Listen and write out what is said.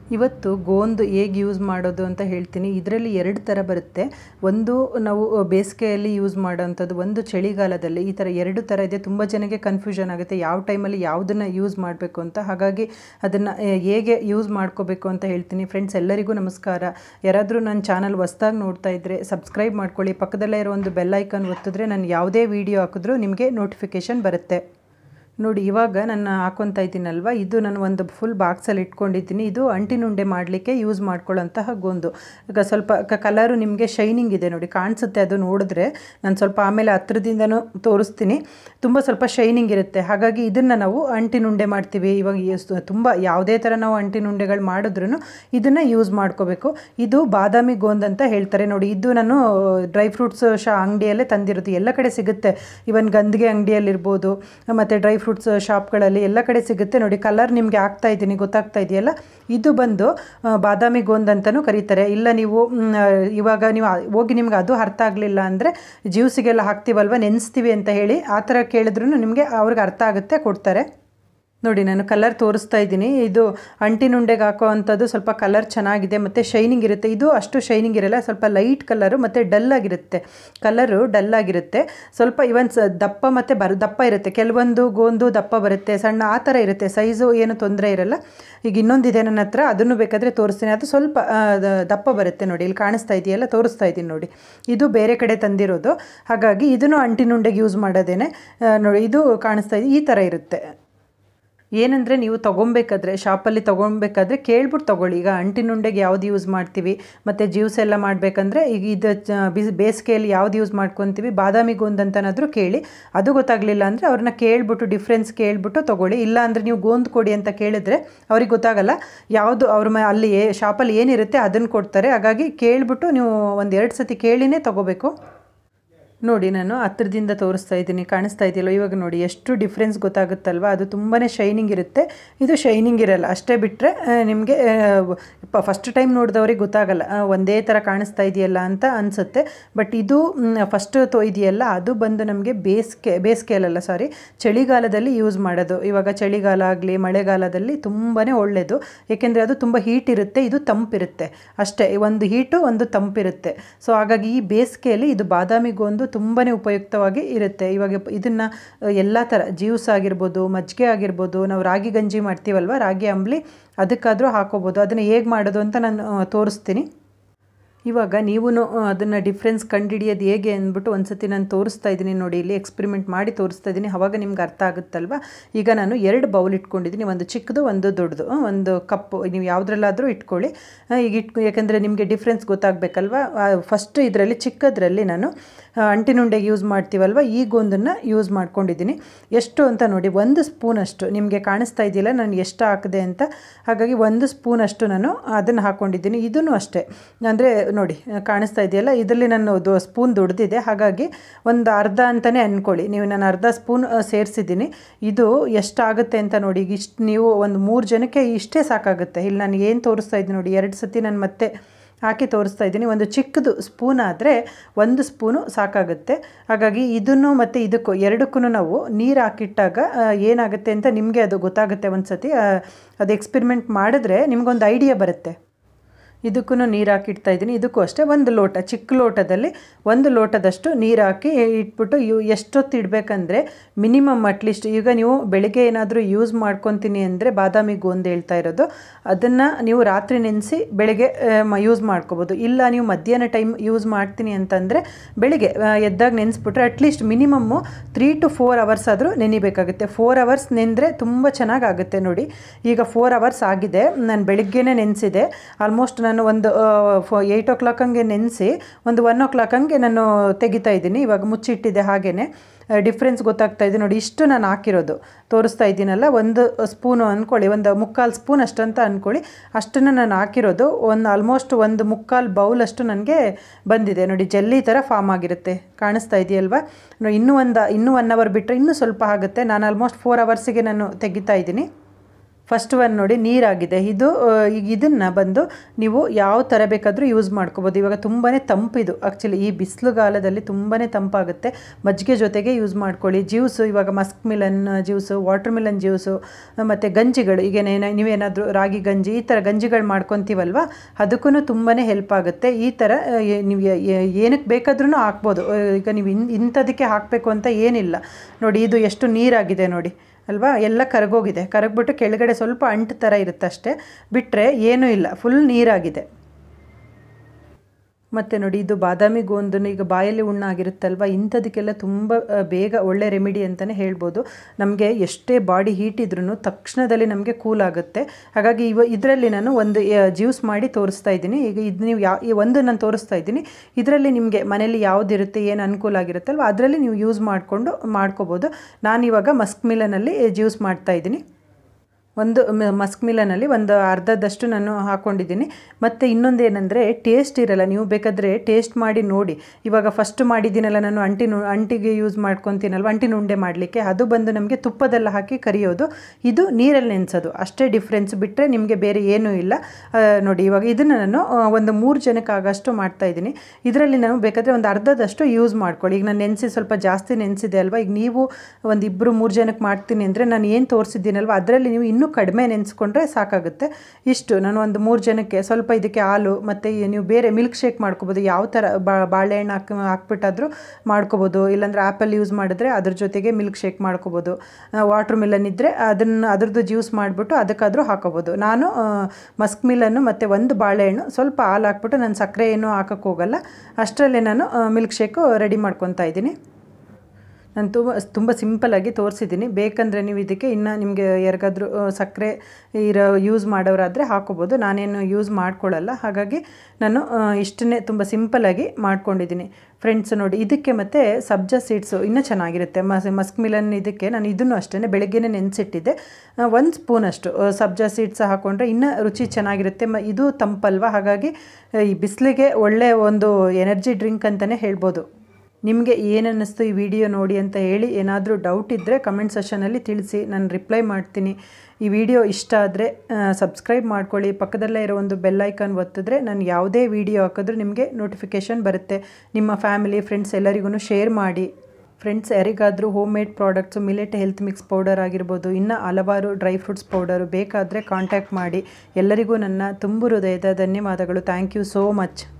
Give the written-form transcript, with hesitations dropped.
ಇವತ್ತು ಗೋಂದು ಹೇಗೆ ಯೂಸ್ ಮಾಡೋದು ಅಂತ ಹೇಳ್ತೀನಿ. ಇದರಲ್ಲಿ 2 ಥರ ಬರುತ್ತೆ. ಒಂದು ನಾವು ಬೇಸಿಗೆಯಲ್ಲಿ ಯೂಸ್ ಮಾಡೋವಂಥದ್ದು, ಒಂದು ಚಳಿಗಾಲದಲ್ಲಿ. ಈ ಥರ 2 ಥರ ಇದೆ. ತುಂಬ ಜನಕ್ಕೆ ಕನ್ಫ್ಯೂಷನ್ ಆಗುತ್ತೆ ಯಾವ ಟೈಮಲ್ಲಿ ಯಾವುದನ್ನು ಯೂಸ್ ಮಾಡಬೇಕು ಅಂತ. ಹಾಗಾಗಿ ಅದನ್ನು ಹೇಗೆ ಯೂಸ್ ಮಾಡ್ಕೋಬೇಕು ಅಂತ ಹೇಳ್ತೀನಿ. ಫ್ರೆಂಡ್ಸ್, ಎಲ್ಲರಿಗೂ ನಮಸ್ಕಾರ. ಯಾರಾದರೂ ನನ್ನ ಚಾನಲ್ ಹೊಸ್ದಾಗಿ ನೋಡ್ತಾ ಇದ್ದರೆ ಸಬ್ಸ್ಕ್ರೈಬ್ ಮಾಡ್ಕೊಳ್ಳಿ. ಪಕ್ಕದಲ್ಲೇ ಇರೋ ಒಂದು ಬೆಲ್ ಐಕಾನ್ ಒತ್ತಿದ್ರೆ ನಾನು ಯಾವುದೇ ವೀಡಿಯೋ ಹಾಕಿದ್ರೂ ನಿಮಗೆ ನೋಟಿಫಿಕೇಷನ್ ಬರುತ್ತೆ. ನೋಡಿ, ಇವಾಗ ನಾನು ಹಾಕ್ಕೊತಾ ಇದ್ದೀನಲ್ವ, ಇದು ನಾನು ಒಂದು ಫುಲ್ ಬಾಕ್ಸಲ್ಲಿ ಇಟ್ಕೊಂಡಿದ್ದೀನಿ. ಇದು ಅಂಟಿನುಂಡೆ ಮಾಡಲಿಕ್ಕೆ ಯೂಸ್ ಮಾಡ್ಕೊಳ್ಳೋಂತಹ ಗೋಂದು. ಈಗ ಸ್ವಲ್ಪ ಕಲರು ನಿಮಗೆ ಶೈನಿಂಗ್ ಇದೆ ನೋಡಿ, ಕಾಣಿಸುತ್ತೆ. ಅದು ನೋಡಿದ್ರೆ ನಾನು ಸ್ವಲ್ಪ ಆಮೇಲೆ ಹತ್ರದಿಂದನೂ ತೋರಿಸ್ತೀನಿ. ತುಂಬ ಸ್ವಲ್ಪ ಶೈನಿಂಗ್ ಇರುತ್ತೆ. ಹಾಗಾಗಿ ಇದನ್ನು ನಾವು ಅಂಟಿನುಂಡೆ ಮಾಡ್ತೀವಿ. ಇವಾಗ ತುಂಬ ಯಾವುದೇ ಥರ ನಾವು ಅಂಟಿನುಂಡೆಗಳು ಮಾಡಿದ್ರೂ ಇದನ್ನು ಯೂಸ್ ಮಾಡ್ಕೋಬೇಕು. ಇದು ಬಾದಾಮಿ ಗೋಂದ್ ಅಂತ ಹೇಳ್ತಾರೆ ನೋಡಿ. ಇದು ನಾನು ಡ್ರೈ ಫ್ರೂಟ್ಸ್ ಅಂಗಡಿಯಲ್ಲೇ ತಂದಿರೋದು. ಎಲ್ಲ ಕಡೆ ಸಿಗುತ್ತೆ. ಇವನ್ ಗಂದಿಗೆ ಅಂಗಡಿಯಲ್ಲಿರ್ಬೋದು, ಮತ್ತು ಡ್ರೈ ಫ್ರೂಟ್ಸ್ ಶಾಪ್ಗಳಲ್ಲಿ ಎಲ್ಲ ಕಡೆ ಸಿಗುತ್ತೆ ನೋಡಿ. ಕಲರ್ ನಿಮಗೆ ಹಾಕ್ತಾ ಇದ್ದೀನಿ, ಗೊತ್ತಾಗ್ತಾ ಇದೆಯಲ್ಲ. ಇದು ಬಂದು ಬಾದಾಮಿ ಗೋಂದ್ ಅಂತಲೂ ಕರೀತಾರೆ. ಇಲ್ಲ ನೀವು ಇವಾಗ ನೀವು ಹೋಗಿ ನಿಮ್ಗೆ ಅದು ಅರ್ಥ ಆಗಲಿಲ್ಲ ಅಂದರೆ ಜ್ಯೂಸಿಗೆಲ್ಲ ಹಾಕ್ತೀವಲ್ವ, ನೆನೆಸ್ತೀವಿ ಅಂತ ಹೇಳಿ ಆ ಥರ ಕೇಳಿದ್ರೂ ನಿಮಗೆ ಅವ್ರಿಗೆ ಅರ್ಥ ಆಗುತ್ತೆ, ಕೊಡ್ತಾರೆ. ನೋಡಿ, ನಾನು ಕಲರ್ ತೋರಿಸ್ತಾ ಇದ್ದೀನಿ. ಇದು ಅಂಟಿನುಂಡೆಗೆ ಹಾಕೋ ಅಂಥದ್ದು ಸ್ವಲ್ಪ ಕಲರ್ ಚೆನ್ನಾಗಿದೆ ಮತ್ತು ಶೈನಿಂಗ್ ಇರುತ್ತೆ. ಇದು ಅಷ್ಟು ಶೈನಿಂಗ್ ಇರಲ್ಲ, ಸ್ವಲ್ಪ ಲೈಟ್ ಕಲರು ಮತ್ತು ಡಲ್ಲಾಗಿರುತ್ತೆ. ಕಲರು ಡಲ್ಲಾಗಿರುತ್ತೆ. ಸ್ವಲ್ಪ ಇವನ್ ದಪ್ಪ ಮತ್ತು ದಪ್ಪ ಇರುತ್ತೆ. ಕೆಲವೊಂದು ಗೋಂದು ದಪ್ಪ ಬರುತ್ತೆ, ಸಣ್ಣ ಆ ಥರ ಇರುತ್ತೆ. ಸೈಜು ಏನು ತೊಂದರೆ ಇರಲ್ಲ. ಈಗ ಇನ್ನೊಂದಿದೆ ನನ್ನ ಹತ್ರ, ಅದನ್ನು ಬೇಕಾದರೆ ತೋರಿಸ್ತೀನಿ. ಅದು ಸ್ವಲ್ಪ ದಪ್ಪ ಬರುತ್ತೆ ನೋಡಿ. ಇಲ್ಲಿ ಕಾಣಿಸ್ತಾ ಇದೆಯಲ್ಲ, ತೋರಿಸ್ತಾ ಇದ್ದೀನಿ ನೋಡಿ. ಇದು ಬೇರೆ ಕಡೆ ತಂದಿರೋದು. ಹಾಗಾಗಿ ಇದನ್ನು ಅಂಟಿನುಂಡೆಗೆ ಯೂಸ್ ಮಾಡೋದೇನೆ ನೋಡಿ. ಇದು ಕಾಣಿಸ್ತಾ ಇದೆ, ಈ ಥರ ಇರುತ್ತೆ. ಏನಂದರೆ ನೀವು ತೊಗೊಬೇಕಾದ್ರೆ, ಶಾಪಲ್ಲಿ ತೊಗೊಬೇಕಾದ್ರೆ ಕೇಳ್ಬಿಟ್ಟು ತೊಗೊಳ್ಳಿ. ಈಗ ಅಂಟಿನುಂಡೆಗೆ ಯಾವ್ದು ಯೂಸ್ ಮಾಡ್ತೀವಿ, ಮತ್ತು ಜ್ಯೂಸ್ ಎಲ್ಲ ಮಾಡಬೇಕಂದ್ರೆ ಈಗ ಇದು ಬೇಸಿಗೆಯಲ್ಲಿ ಯಾವ್ದು ಯೂಸ್ ಮಾಡ್ಕೊತೀವಿ, ಬಾದಾಮಿ ಗೋಂದ್ ಅಂತನಾದರೂ ಕೇಳಿ. ಅದು ಗೊತ್ತಾಗಲಿಲ್ಲ ಅಂದರೆ ಅವ್ರನ್ನ ಕೇಳ್ಬಿಟ್ಟು, ಡಿಫ್ರೆನ್ಸ್ ಕೇಳ್ಬಿಟ್ಟು ತೊಗೊಳ್ಳಿ. ಇಲ್ಲ ಅಂದರೆ ನೀವು ಗೋಂದ್ ಕೊಡಿ ಅಂತ ಕೇಳಿದ್ರೆ ಅವ್ರಿಗೆ ಗೊತ್ತಾಗಲ್ಲ. ಯಾವುದು ಅವ್ರ ಅಲ್ಲಿ ಶಾಪಲ್ಲಿ ಏನಿರುತ್ತೆ ಅದನ್ನು ಕೊಡ್ತಾರೆ. ಹಾಗಾಗಿ ಕೇಳ್ಬಿಟ್ಟು ನೀವು 1-2 ಸತಿ ಕೇಳಿನೇ ತೊಗೋಬೇಕು. ನೋಡಿ, ನಾನು ಹತ್ರದಿಂದ ತೋರಿಸ್ತಾ ಇದ್ದೀನಿ, ಕಾಣಿಸ್ತಾ ಇದೆಯಲ್ಲ. ಇವಾಗ ನೋಡಿ ಎಷ್ಟು ಡಿಫ್ರೆನ್ಸ್ ಗೊತ್ತಾಗುತ್ತಲ್ವ. ಅದು ತುಂಬಾ ಶೈನಿಂಗ್ ಇರುತ್ತೆ, ಇದು ಶೈನಿಂಗ್ ಇರಲ್ಲ. ಅಷ್ಟೇ ಬಿಟ್ಟರೆ ನಿಮಗೆ ಫಸ್ಟ್ ಟೈಮ್ ನೋಡಿದವ್ರಿಗೆ ಗೊತ್ತಾಗಲ್ಲ, ಒಂದೇ ಥರ ಕಾಣಿಸ್ತಾ ಇದೆಯಲ್ಲ ಅಂತ ಅನಿಸುತ್ತೆ. ಬಟ್ ಇದು ಫಸ್ಟ್ ಇದೆಯಲ್ಲ, ಅದು ಬಂದು ನಮಗೆ ಬೇಸಿಗೆಯಲ್ಲ, ಚಳಿಗಾಲದಲ್ಲಿ ಯೂಸ್ ಮಾಡೋದು. ಇವಾಗ ಚಳಿಗಾಲ ಆಗಲಿ ಮಳೆಗಾಲದಲ್ಲಿ ತುಂಬಾ ಒಳ್ಳೆಯದು. ಏಕೆಂದರೆ ಅದು ತುಂಬ ಹೀಟ್ ಇರುತ್ತೆ, ಇದು ತಂಪಿರುತ್ತೆ. ಅಷ್ಟೇ, ಒಂದು ಹೀಟು ಒಂದು ತಂಪಿರುತ್ತೆ. ಸೊ ಹಾಗಾಗಿ ಈ ಬೇಸಿಗೆಯಲ್ಲಿ ಇದು ಬಾದಾಮಿ ಗೋಂದು ತುಂಬಾ ಉಪಯುಕ್ತವಾಗಿ ಇರುತ್ತೆ. ಇವಾಗ ಇದನ್ನು ಎಲ್ಲ ಥರ ಜ್ಯೂಸ್ ಆಗಿರ್ಬೋದು, ಮಜ್ಜಿಗೆ ಆಗಿರ್ಬೋದು, ನಾವು ರಾಗಿ ಗಂಜಿ ಮಾಡ್ತೀವಲ್ವ, ರಾಗಿ ಅಂಬ್ಲಿ, ಅದಕ್ಕಾದರೂ ಹಾಕೋಬೋದು. ಅದನ್ನು ಹೇಗೆ ಮಾಡೋದು ಅಂತ ನಾನು ತೋರಿಸ್ತೀನಿ. ಇವಾಗ ನೀವು ಅದನ್ನು ಡಿಫ್ರೆನ್ಸ್ ಕಂಡುಹಿಡಿಯೋದು ಹೇಗೆ ಅಂದ್ಬಿಟ್ಟು ಒಂದು ಸತಿ ನಾನು ತೋರಿಸ್ತಾ ಇದ್ದೀನಿ ನೋಡಿ. ಇಲ್ಲಿ ಎಕ್ಸ್ಪೆರಿಮೆಂಟ್ ಮಾಡಿ ತೋರಿಸ್ತಾ ಇದ್ದೀನಿ, ಆವಾಗ ನಿಮ್ಗೆ ಅರ್ಥ ಆಗುತ್ತಲ್ವ. ಈಗ ನಾನು 2 ಬೌಲ್ ಇಟ್ಕೊಂಡಿದ್ದೀನಿ, ಒಂದು ಚಿಕ್ಕದು ಒಂದು ದೊಡ್ಡದು. ಒಂದು ಕಪ್ಪು ನೀವು ಯಾವುದ್ರಲ್ಲಾದರೂ ಇಟ್ಕೊಳ್ಳಿ. ಈಗ ಯಾಕೆಂದರೆ ನಿಮಗೆ ಡಿಫ್ರೆನ್ಸ್ ಗೊತ್ತಾಗಬೇಕಲ್ವ. ಫಸ್ಟ್ ಇದರಲ್ಲಿ ಚಿಕ್ಕದ್ರಲ್ಲಿ ನಾನು ಅಂಟಿನುಂಡೆಗೆ ಯೂಸ್ ಮಾಡ್ತೀವಲ್ವ, ಈ ಗೋಂದನ್ನು ಯೂಸ್ ಮಾಡ್ಕೊಂಡಿದ್ದೀನಿ. ಎಷ್ಟು ಅಂತ ನೋಡಿ, 1 ಸ್ಪೂನಷ್ಟು ನಿಮಗೆ ಕಾಣಿಸ್ತಾ ಇದೆಯಲ್ಲ ನಾನು ಎಷ್ಟು ಹಾಕಿದೆ ಅಂತ. ಹಾಗಾಗಿ 1 ಸ್ಪೂನಷ್ಟು ನಾನು ಅದನ್ನು ಹಾಕ್ಕೊಂಡಿದ್ದೀನಿ. ಇದೂ ಅಷ್ಟೇ, ಅಂದರೆ ನೋಡಿ ಕಾಣಿಸ್ತಾ ಇದೆಯಲ್ಲ, ಇದರಲ್ಲಿ ನಾನು ಸ್ಪೂನ್ ದೊಡ್ಡದಿದೆ. ಹಾಗಾಗಿ ಒಂದು ಅರ್ಧ ಅಂತಲೇ ಅಂದ್ಕೊಳ್ಳಿ ನೀವು. ನಾನು ಅರ್ಧ ಸ್ಪೂನ್ ಸೇರಿಸಿದ್ದೀನಿ. ಇದು ಎಷ್ಟಾಗುತ್ತೆ ಅಂತ ನೋಡಿ. ಈಗ ಇಷ್ಟು ನೀವು ಒಂದು 3 ಜನಕ್ಕೆ ಇಷ್ಟೇ ಸಾಕಾಗುತ್ತೆ. ಇಲ್ಲಿ ನಾನು ಏನು ತೋರಿಸ್ತಾ ಇದ್ದೀನಿ ನೋಡಿ, 2 ಸತಿ ನಾನು ಮತ್ತೆ ಹಾಕಿ ತೋರಿಸ್ತಾ ಇದ್ದೀನಿ. ಒಂದು ಚಿಕ್ಕದು ಸ್ಪೂನ್ ಆದರೆ 1 ಸ್ಪೂನು ಸಾಕಾಗುತ್ತೆ. ಹಾಗಾಗಿ ಇದನ್ನು ಮತ್ತು ಇದಕ್ಕೂ ಎರಡಕ್ಕೂ ನಾವು ನೀರು ಹಾಕಿಟ್ಟಾಗ ಏನಾಗುತ್ತೆ ಅಂತ ನಿಮಗೆ ಅದು ಗೊತ್ತಾಗುತ್ತೆ. ಒಂದು ಸತಿ ಅದು ಎಕ್ಸ್ಪೆರಿಮೆಂಟ್ ಮಾಡಿದ್ರೆ ನಿಮಗೊಂದು ಐಡಿಯಾ ಬರುತ್ತೆ. ಇದಕ್ಕೂ ನೀರು ಹಾಕಿಡ್ತಾ ಇದ್ದೀನಿ. ಇದಕ್ಕೂ ಅಷ್ಟೇ, 1 ಲೋಟ, ಚಿಕ್ಕ ಲೋಟದಲ್ಲಿ 1 ಲೋಟದಷ್ಟು ನೀರು ಹಾಕಿ ಇಟ್ಬಿಟ್ಟು ಎಷ್ಟೊತ್ತು ಇಡಬೇಕಂದ್ರೆ ಮಿನಿಮಮ್ ಅಟ್ಲೀಸ್ಟ್, ಈಗ ನೀವು ಬೆಳಿಗ್ಗೆ ಏನಾದರೂ ಯೂಸ್ ಮಾಡ್ಕೊತೀನಿ ಅಂದರೆ ಬಾದಾಮಿ ಗೋಂದ್ ಹೇಳ್ತಾ ಇರೋದು, ಅದನ್ನು ನೀವು ರಾತ್ರಿ ನೆನೆಸಿ ಬೆಳಗ್ಗೆ ಯೂಸ್ ಮಾಡ್ಕೋಬೋದು. ಇಲ್ಲ ನೀವು ಮಧ್ಯಾಹ್ನ ಟೈಮ್ ಯೂಸ್ ಮಾಡ್ತೀನಿ ಅಂತಂದರೆ ಬೆಳಿಗ್ಗೆ ಎದ್ದಾಗ ನೆನೆಸ್ಬಿಟ್ರೆ ಅಟ್ಲೀಸ್ಟ್ ಮಿನಿಮಮ್ಮು 3 to 4 ಅವರ್ಸ್ ಆದರೂ ನೆನಿಬೇಕಾಗುತ್ತೆ. 4 ಅವರ್ಸ್ ನೆಂದರೆ ತುಂಬ ಚೆನ್ನಾಗಾಗುತ್ತೆ ನೋಡಿ. ಈಗ 4 ಅವರ್ಸ್ ಆಗಿದೆ, ನಾನು ಬೆಳಿಗ್ಗೆನೇ ನೆನೆಸಿದೆ. ಆಲ್ಮೋಸ್ಟ್ ನಾನು ಒಂದು 8 o'clock ಹಂಗೆ ನೆನೆಸಿ ಒಂದು 1 o'clock ಹಂಗೆ ನಾನು ತೆಗಿತಾ ಇದ್ದೀನಿ. ಇವಾಗ ಮುಚ್ಚಿಟ್ಟಿದೆ, ಹಾಗೇ ಡಿಫ್ರೆನ್ಸ್ ಗೊತ್ತಾಗ್ತಾ ಇದೆ ನೋಡಿ. ಇಷ್ಟು ನಾನು ಹಾಕಿರೋದು ತೋರಿಸ್ತಾ ಇದ್ದೀನಲ್ಲ, 1 ಸ್ಪೂನು ಅಂದ್ಕೊಳ್ಳಿ, ಒಂದು 3/4 ಸ್ಪೂನ್ ಅಷ್ಟಂತ ಅಂದ್ಕೊಳ್ಳಿ. ಅಷ್ಟನ್ನು ನಾನು ಹಾಕಿರೋದು ಆಲ್ಮೋಸ್ಟ್ 1/3 ಬೌಲ್ ಅಷ್ಟು ನನಗೆ ಬಂದಿದೆ ನೋಡಿ. ಜೆಲ್ಲಿ ಥರ ಫಾರ್ಮ್ ಆಗಿರುತ್ತೆ, ಕಾಣಿಸ್ತಾ ಇದೆಯಲ್ವ. ಇನ್ನೂ 1 ಅವರ್ ಬಿಟ್ಟರೆ ಇನ್ನೂ ಸ್ವಲ್ಪ ಆಗುತ್ತೆ. ನಾನು ಆಲ್ಮೋಸ್ಟ್ 4 ಅವರ್ಸಿಗೆ ನಾನು ತೆಗಿತಾ ಇದ್ದೀನಿ. ಫಸ್ಟ್ ಒನ್ ನೋಡಿ ನೀರಾಗಿದೆ. ಇದು ಈಗ ಇದನ್ನು ಬಂದು ನೀವು ಯಾವ ಥರ ಬೇಕಾದರೂ ಯೂಸ್ ಮಾಡ್ಕೋಬೋದು. ಇವಾಗ ತುಂಬಾ ತಂಪಿದು ಆ್ಯಕ್ಚುಲಿ ಈ ಬಿಸಿಲುಗಾಲದಲ್ಲಿ ತುಂಬಾ ತಂಪಾಗುತ್ತೆ. ಮಜ್ಜಿಗೆ ಜೊತೆಗೆ ಯೂಸ್ ಮಾಡ್ಕೊಳ್ಳಿ. ಜ್ಯೂಸು ಇವಾಗ muskmelon juice, watermelon juice, ಮತ್ತು ಗಂಜಿಗಳು ಈಗ ನೀವೇನಾದರೂ ರಾಗಿ ಗಂಜಿ ಈ ಥರ ಗಂಜಿಗಳು ಮಾಡ್ಕೊತೀವಲ್ವ, ಅದಕ್ಕೂ ತುಂಬಾ ಹೆಲ್ಪ್ ಆಗುತ್ತೆ. ಈ ಥರ ನೀವು ಏನಕ್ಕೆ ಬೇಕಾದ್ರೂ ಹಾಕ್ಬೋದು. ಈಗ ನೀವು ಇಂಥದಕ್ಕೆ ಹಾಕಬೇಕು ಅಂತ ಏನಿಲ್ಲ. ನೋಡಿ ಇದು ಎಷ್ಟು ನೀರಾಗಿದೆ ನೋಡಿ ಅಲ್ವಾ, ಎಲ್ಲ ಕರಗೋಗಿದೆ. ಕರಗ್ಬಿಟ್ಟು ಕೆಳಗಡೆ ಸ್ವಲ್ಪ ಅಂಟು ಥರ ಇರುತ್ತೆ ಅಷ್ಟೇ, ಬಿಟ್ಟರೆ ಏನೂ ಇಲ್ಲ, ಫುಲ್ ನೀರಾಗಿದೆ. ಮತ್ತು ನೋಡಿ ಇದು ಬಾದಾಮಿ ಗೋಂದನ್ನು ಈಗ ಬಾಯಲ್ಲಿ ಹುಣ್ಣಾಗಿರುತ್ತಲ್ವ, ಇಂಥದಕ್ಕೆಲ್ಲ ತುಂಬ ಬೇಗ ಒಳ್ಳೆ ರೆಮಿಡಿ ಅಂತಲೇ ಹೇಳ್ಬೋದು. ನಮಗೆ ಎಷ್ಟೇ ಬಾಡಿ ಹೀಟ್ ಇದ್ರೂ ತಕ್ಷಣದಲ್ಲಿ ನಮಗೆ ಕೂಲ್ ಆಗುತ್ತೆ. ಹಾಗಾಗಿ ಇದರಲ್ಲಿ ನಾನು ಒಂದು ಜ್ಯೂಸ್ ಮಾಡಿ ತೋರಿಸ್ತಾ ಇದ್ದೀನಿ. ಈಗ ಇದು ನೀವು ಒಂದು ನಾನು ತೋರಿಸ್ತಾ ಇದ್ದೀನಿ. ಇದರಲ್ಲಿ ನಿಮಗೆ ಮನೇಲಿ ಯಾವುದಿರುತ್ತೆ, ಏನು ಅನುಕೂಲ ಆಗಿರುತ್ತಲ್ವ ಅದರಲ್ಲಿ ನೀವು ಯೂಸ್ ಮಾಡ್ಕೋಬೋದು. ನಾನಿವಾಗ ಮಸ್ಕ್ ಮಿಲನಲ್ಲಿ ಜ್ಯೂಸ್ ಮಾಡ್ತಾಯಿದ್ದೀನಿ. ಒಂದು ಮಸ್ಕ್ ಮಿಲನಲ್ಲಿ ಒಂದು ಅರ್ಧದಷ್ಟು ನಾನು ಹಾಕ್ಕೊಂಡಿದ್ದೀನಿ. ಮತ್ತು ಇನ್ನೊಂದು ಏನಂದರೆ ಟೇಸ್ಟ್ ಇರಲ್ಲ, ನೀವು ಬೇಕಾದರೆ ಟೇಸ್ಟ್ ಮಾಡಿ ನೋಡಿ. ಇವಾಗ ಫಸ್ಟ್ ಮಾಡಿದ್ದೀನಲ್ಲ ನಾನು ಅಂಟಿಗೆ ಯೂಸ್ ಮಾಡ್ಕೊತೀನಲ್ವ, ಅಂಟಿನ ಉಂಡೆ ಮಾಡಲಿಕ್ಕೆ, ಅದು ಬಂದು ನಮಗೆ ತುಪ್ಪದೆಲ್ಲ ಹಾಕಿ ಕರಿಯೋದು, ಇದು ನೀರಲ್ಲಿ ನೆನೆಸೋದು, ಅಷ್ಟೇ ಡಿಫ್ರೆನ್ಸ್. ಬಿಟ್ಟರೆ ನಿಮಗೆ ಬೇರೆ ಏನೂ ಇಲ್ಲ. ನೋಡಿ ಇವಾಗ ಇದನ್ನು ನಾನು ಒಂದು 3 ಜನಕ್ಕೆ ಆಗೋಷ್ಟು ಮಾಡ್ತಾಯಿದ್ದೀನಿ. ಇದರಲ್ಲಿ ನಾನು ಬೇಕಾದರೆ ಒಂದು ಅರ್ಧದಷ್ಟು ಯೂಸ್ ಮಾಡ್ಕೊಳ್ಳಿ. ಈಗ ನಾನು ನೆನೆಸಿ ಸ್ವಲ್ಪ ಜಾಸ್ತಿ ನೆನೆಸಿದೆ ಅಲ್ವಾ, ಈಗ ನೀವು ಒಂದು 2-3 ಜನಕ್ಕೆ ಮಾಡ್ತೀನಿ ಅಂದರೆ ನಾನು ಏನು ತೋರಿಸಿದ್ದೀನಲ್ವ ಅದರಲ್ಲಿ ನೀವು ಇನ್ನೂ ಕಡಿಮೆ ನೆನೆಸ್ಕೊಂಡ್ರೆ ಸಾಕಾಗುತ್ತೆ. ಇಷ್ಟು ನಾನು ಒಂದು 3 ಜನಕ್ಕೆ ಸ್ವಲ್ಪ ಇದಕ್ಕೆ ಹಾಲು ಮತ್ತು ನೀವು ಬೇರೆ ಮಿಲ್ಕ್ ಶೇಕ್ ಮಾಡ್ಕೋಬೋದು. ಯಾವ ಥರ ಬಾಳೆಹಣ್ಣು ಹಾಕ್ಬಿಟ್ಟಾದರೂ ಮಾಡ್ಕೋಬೋದು. ಇಲ್ಲಾಂದರೆ ಆ್ಯಪಲ್ ಯೂಸ್ ಮಾಡಿದ್ರೆ ಅದ್ರ ಜೊತೆಗೆ ಮಿಲ್ಕ್ ಶೇಕ್ ಮಾಡ್ಕೋಬೋದು. ವಾಟರ್ ಮಿಲನ್ ಇದ್ದರೆ ಅದ್ರದ್ದು ಜ್ಯೂಸ್ ಮಾಡಿಬಿಟ್ಟು ಅದಕ್ಕಾದರೂ ಹಾಕೋಬೋದು. ನಾನು ಮಸ್ಕ್ ಮಿಲನ್ನು ಮತ್ತು ಒಂದು ಬಾಳೆಹಣ್ಣು ಸ್ವಲ್ಪ ಹಾಲು ಹಾಕ್ಬಿಟ್ಟು, ನಾನು ಸಕ್ಕರೆ ಏನೂ ಹಾಕೋಕ್ಕೆ ಹೋಗಲ್ಲ, ಅಷ್ಟರಲ್ಲೇ ನಾನು ಮಿಲ್ಕ್ ಶೇಕು ರೆಡಿ ಮಾಡ್ಕೊತಾ ಇದ್ದೀನಿ. ನಾನು ತುಂಬ ಸಿಂಪಲ್ಲಾಗಿ ತೋರಿಸಿದ್ದೀನಿ. ಬೇಕಂದರೆ ನೀವು ಇದಕ್ಕೆ ಇನ್ನು ನಿಮಗೆ ಯಾರಿಗಾದರೂ ಸಕ್ಕರೆ ಯೂಸ್ ಮಾಡೋರಾದರೆ ಹಾಕೋಬೋದು. ನಾನೇನು ಯೂಸ್ ಮಾಡ್ಕೊಳ್ಳಲ್ಲ, ಹಾಗಾಗಿ ನಾನು ಇಷ್ಟನ್ನೇ ತುಂಬ ಸಿಂಪಲ್ಲಾಗಿ ಮಾಡ್ಕೊಂಡಿದ್ದೀನಿ ಫ್ರೆಂಡ್ಸ್. ನೋಡಿ ಇದಕ್ಕೆ ಮತ್ತು ಸಬ್ಜಾ ಸೀಡ್ಸು ಇನ್ನೂ ಚೆನ್ನಾಗಿರುತ್ತೆ. ಮಸ್ಕ್ ಮಿಲನ್ ಇದಕ್ಕೆ ನಾನು ಇದನ್ನು ಅಷ್ಟೇ ಬೆಳಗ್ಗೆನೇ ನೆನೆಸಿಟ್ಟಿದ್ದೆ. 1 ಸ್ಪೂನಷ್ಟು ಸಬ್ಜಾ ಸೀಡ್ಸ್ ಹಾಕ್ಕೊಂಡ್ರೆ ಇನ್ನೂ ರುಚಿ ಚೆನ್ನಾಗಿರುತ್ತೆ. ಇದು ತಂಪಲ್ವ, ಹಾಗಾಗಿ ಈ ಬಿಸಿಲಿಗೆ ಒಳ್ಳೆಯ ಒಂದು ಎನರ್ಜಿ ಡ್ರಿಂಕ್ ಅಂತಲೇ ಹೇಳ್ಬೋದು. ನಿಮಗೆ ಏನು ಅನ್ನಿಸ್ತು ಈ ವಿಡಿಯೋ ನೋಡಿ ಅಂತ ಹೇಳಿ. ಏನಾದರೂ ಡೌಟ್ ಇದ್ದರೆ ಕಮೆಂಟ್ ಸೆಷನಲ್ಲಿ ತಿಳಿಸಿ, ನಾನು ರಿಪ್ಲೈ ಮಾಡ್ತೀನಿ. ಈ ವಿಡಿಯೋ ಇಷ್ಟ ಆದರೆ ಸಬ್ಸ್ಕ್ರೈಬ್ ಮಾಡ್ಕೊಳ್ಳಿ. ಪಕ್ಕದಲ್ಲೇ ಇರೋ ಒಂದು ಬೆಲ್ ಐಕಾನ್ ಒತ್ತಿದ್ರೆ ನಾನು ಯಾವುದೇ ವಿಡಿಯೋ ಹಾಕಿದ್ರೂ ನಿಮಗೆ ನೋಟಿಫಿಕೇಷನ್ ಬರುತ್ತೆ. ನಿಮ್ಮ ಫ್ಯಾಮಿಲಿ ಫ್ರೆಂಡ್ಸ್ ಎಲ್ಲರಿಗೂ ಶೇರ್ ಮಾಡಿ. ಫ್ರೆಂಡ್ಸ್, ಯಾರಿಗಾದರೂ home made products, millet health mix powder ಆಗಿರ್ಬೋದು, ಇನ್ನು ಹಲವಾರು ಡ್ರೈ ಫ್ರೂಟ್ಸ್ ಪೌಡರು ಬೇಕಾದರೆ ಕಾಂಟ್ಯಾಕ್ಟ್ ಮಾಡಿ. ಎಲ್ಲರಿಗೂ ನನ್ನ ತುಂಬು ಹೃದಯದ ಧನ್ಯವಾದಗಳು. Thank you so much.